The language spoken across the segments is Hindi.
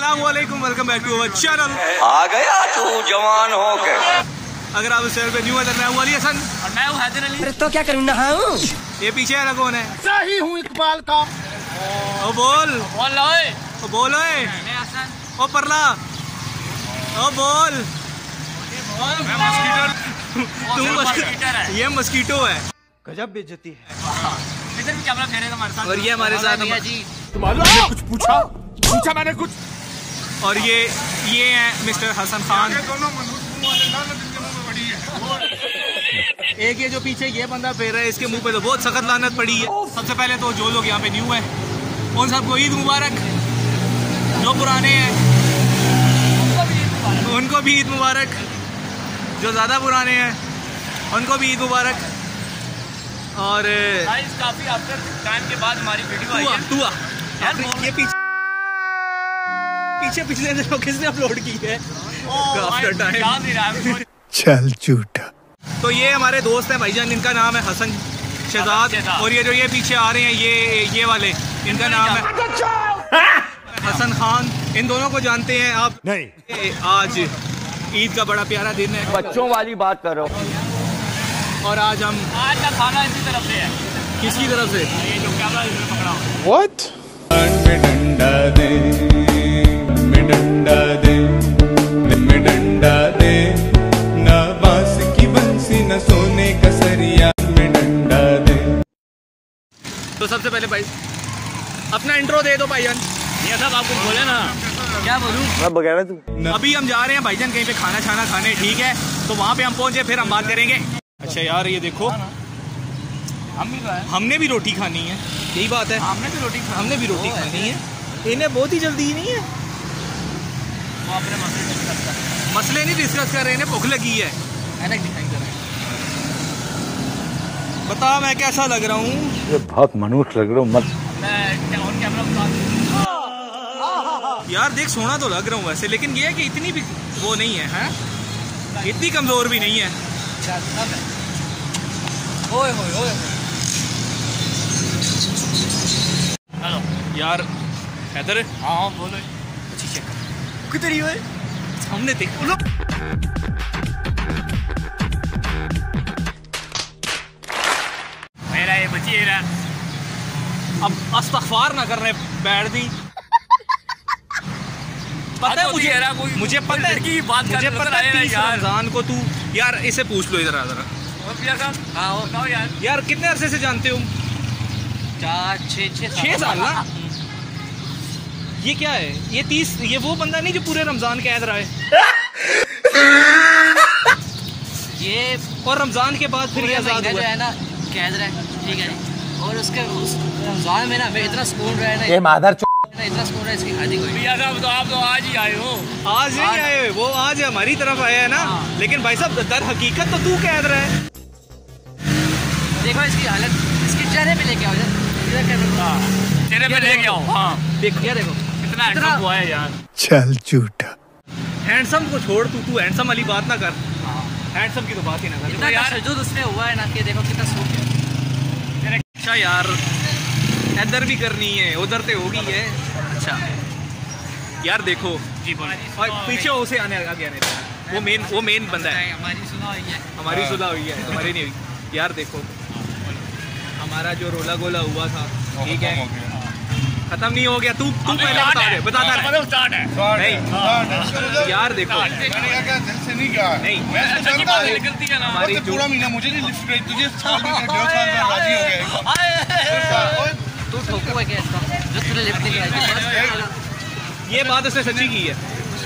अस्सलामुअलैकुम, welcome back to our channel. आ गया तू जवान हो के। अगर आप इस चैनल पे न्यू है तो मैं हूं अली हसन और मैं हूं हैदर अली। तो क्या करूं नहाऊं? ये पीछे वाला कौन है? सही हूँ इकबाल का। ओ बोल बोल ओए, ओ बोल ओए, मैं हसन। ओ परला, ओ बोल। मैं मस्कीटर है। ये मस्कीटो है। गजब बेइज्जती है। इधर भी कैमरा फेरेगा हमारे साथ। और ये हमारे साथ जी तुम्हारा कुछ पूछा मैंने कुछ। और ये है मिस्टर हसन खान। एक ये जो पीछे ये बंदा फेर रहा है, इसके मुंह पे तो बहुत सख्त लानत पड़ी है। सबसे पहले तो जो लोग यहाँ पे न्यू है उन सबको ईद मुबारक। जो पुराने हैं उनको भी ईद मुबारक। जो ज़्यादा पुराने हैं उनको भी ईद मुबारक। और काफी आफ्टर टाइम के बाद हमारी वीडियो आई है। यार ये पीछे पिछले दिनों किसने अपलोड की है? आफ्टर टाइम याद नहीं रहा है। चल झूठा। तो ये हमारे दोस्त हैं भाईजान, इनका नाम है हसन शहजाद। और ये जो ये पीछे आ रहे हैं ये वाले, इनका नाम है हसन खान। इन दोनों को जानते हैं आप? नहीं। आज ईद का बड़ा प्यारा दिन है। बच्चों वाली बात करो। और आज का खाना इसी तरफ से है। किसकी तरफ से? ये जो कैमरा पकड़ा हुआ। What? में डंडा दे, में डंडा दे, में डंडा दे, ना बांस की बंसी न सोने का सरिया, में डंडा दे। तो सबसे पहले भाई अपना इंट्रो दे दो भाईजान। ये सब आपको बोले ना, क्या बोलूं? मैं बगैर तू। अभी हम जा रहे हैं भाईजान कहीं पे खाना खाने, ठीक है? तो वहाँ पे हम पहुँचे फिर हम बात करेंगे। अच्छा यार ये देखो, हमने भी रोटी खानी है। यही बात है, हमने भी रोटी खानी है। इन्हें बहुत ही जल्दी नहीं है। वो अपने मसले नहीं डिस्कस कर रहे, इन्हें भूख लगी है। बता मैं कैसा लग रहा हूँ? ये बहुत मनुष्य लग रहा हूँ। मत यार देख सोना तो लग रहा हूँ वैसे, लेकिन ये है कि इतनी भी वो नहीं है, हैं? इतनी कमजोर भी नहीं है। ओए ओए ओए। हेलो यार हैदर, हाँ बोलो। कितनी है हमने देख। मेरा ये बची है। अब इस्तग़फ़ार ना करने बैठ दी। पता है मुझे पता है लड़की की बात मुझे पता है 30 यार। रमजान को तू यार इसे पूछ लो इधर जरा। हाँ यार कितने अरसे से जानते हो? 6 साल ना? ये क्या है? ये वो बंदा नहीं जो पूरे रमजान कैद रहा है? ये और रमजान के बाद फिर ये आजाद जो हुआ है ना कैद रहा है, ठीक है। और उसके रमजान में ना हमें इतना सुकून रहा है ना, ये मादर इतना सुकून रहा है इसकी शादी हुई। भैया साहब तो आप तो आज ही आए हो। आज नहीं आए, वो आज हमारी तरफ आया है ना। लेकिन भाई साहब दर हकीकत तो तू कैद रहा है। देखो इसकी हालत, इसके चेहरे पे लेके आओ इधर कैमरा। चेहरे पे लेके आओ। हाँ देखो ये देखो कितना हैंडसम हुआ है यार। चल झूठा। हैंडसम को छोड़, तू हैंडसम वाली बात ना कर। हैंडसम की तो बात ही ना कर। इतना तशद्दुद उसमें हुआ है ना कि देखो कितना सूख है। अच्छा यार इधर भी करनी है, उधर से होगी है। अच्छा यार देखो जी बोलो। और पीछे उसे आने नहीं देना। वो मेन बंदा है। हमारी सुलह हुई है। हमारी सुलह हुई है, तुम्हारी नहीं हुई। यार देखो हमारा जो रोला गोला हुआ था, ठीक है, खत्म नहीं हो गया। तू पहले बताता रहे। नहीं यार देखो नहीं, निकलती है ना हमारी जो पूरा महीना मुझे नहीं लिफ्ट रही, तुझे साल में राजी हो गया। तू ठोको है क्या इसका जो तुझे लिफ्ट नहीं आई? ये बात उसने सच्ची की है।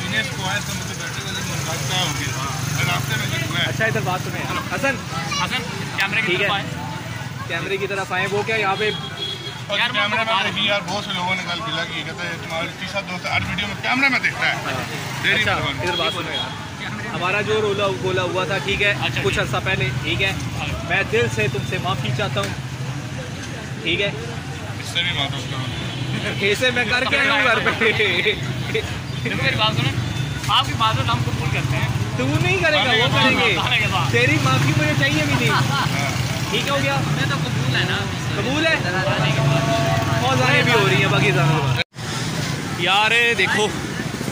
अच्छा इधर बात सुने हसन, कैमरे की ठीक है। तरफ आए। कैमरे की तरफ आए। वो क्या यहाँ पे कैमरा में भी यार बहुत से लोगों ने कल गिला कि कहते हैं तुम्हारे तीसरा दोस्त हर वीडियो में कैमरा में देखता है। अच्छा इधर बात सुनो यार, हमारा जो रोला गोला हुआ था, ठीक है, कुछ अर्सा पहले, ठीक है, मैं दिल से तुमसे माफ़ी चाहता हूँ, ठीक है। इससे भी माधव करो। ऐसे मैं करके आया हूँ घर पे। मेरी बात सुनो, आपकी बात हम कबूल करते हैं। तू नहीं करेगा, वो करेंगे। तेरी माफ़ी मुझे चाहिए भी नहीं। ठीक हो गया? मैं तो कबूल है ना। कबूल है। मौजाने भी हो रही है बाकी यार देखो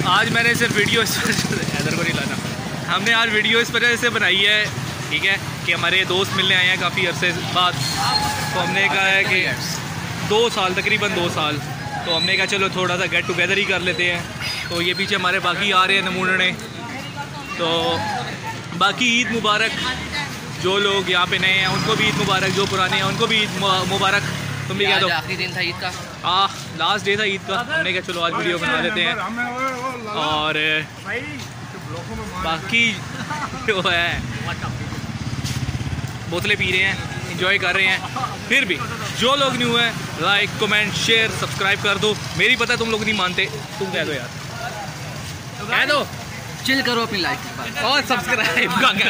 आज मैंने सिर्फ वीडियो इधर को नहीं लाना, हमने आज वीडियो इस वजह से बनाई है, ठीक है, कि हमारे दोस्त मिलने आए हैं काफ़ी अरसे बाद। तो हमने कहा है कि 2 साल, तकरीबन 2 साल, तो हमने कहा चलो थोड़ा सा गेट टुगेदर ही कर लेते हैं। तो ये पीछे हमारे बाकी आ रहे हैं नमूने। तो बाकी ईद मुबारक, जो लोग यहाँ पे नए हैं उनको भी ईद मुबारक, जो पुराने हैं उनको भी ईद मुबारक। तुम भी कह दो। आखिरी दिन था ईद का। लास्ट डे था ईद का। हमने कहा चलो आज वीडियो बना लेते हैं। और बाकी जो है बोतलें पी रहे हैं, इंजॉय कर रहे हैं। फिर भी जो लोग न्यू हैं, लाइक कमेंट शेयर सब्सक्राइब कर दो। मेरी पता तुम लोग नहीं मानते, तुम कह दो यार, कह दो। चिल करो अपनी लाइफ और subscribe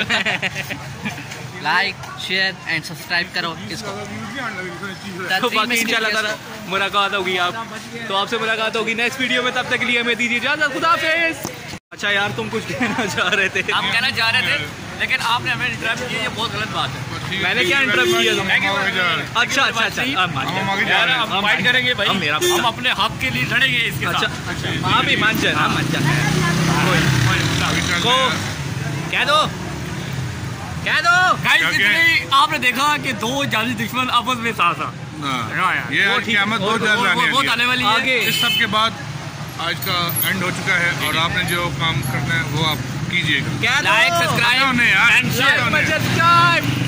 like share and subscribe करो इसको। तो बाकी इंशाल्लाह ताला मुलाकात होगी तो आपसे मुलाकात होगी नेक्स्ट वीडियो में। तब तक के लिए हमें दीजिए इजाज़त, खुदा हाफिज़। अच्छा यार, तुम कुछ कहना चाह रहे थे? हम कहना चाह रहे थे, लेकिन आपने हमें इंटरप्ट किया, ये बहुत गलत बात है। मैंने क्या इंटरप्ट किया तुम? अच्छा यार, हम फाइट करेंगे भाई, हम अपने हक के लिए लड़ेंगे इसके साथ। अच्छा हाँ भी मान जा, मान जा। को कह दो, कह दो। आपने देखा कि 2 जाली दुश्मन आपस में साथ ये क़यामत बहुत जल्द आने वाली है। इस सब के बाद आज का एंड हो चुका है और आपने जो काम करना है वो आप कीजिएगा। Like subscribe and share.